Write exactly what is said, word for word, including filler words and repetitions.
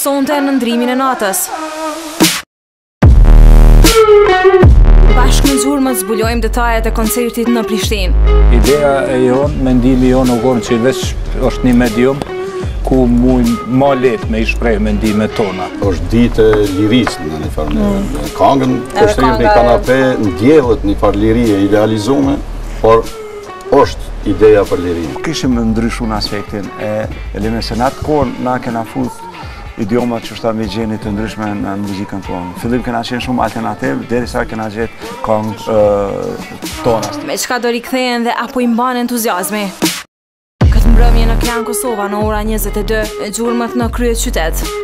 sonte në ndrimin e natës. Bashkë në gjurmë të zbulojmë detajet e koncertit në Prishtinë. Ideja e jonë, mendimi jonë u konë që veç është një medium ku mujnë ma letë me i shprej mendimet tona. Është ditë e lirisë në një farë në kangën, është rrë një kanape, ndjellet një farë lirie idealizume, por është ideja për lirie. Kishim ndryshu në aspektin e elime se në atë kohë na kena fut idiomat që është me gjeni të ndryshme në muzikën tonë. Fillim kena qenë shumë alternativ, derisa kena gjetë këngë tona. Me çka do rikthehen dhe apo i mban entuziazmi. Këtë mbrëmje në Klan Kosova në ora njëzet e dy, e gjurmët në krye qytet.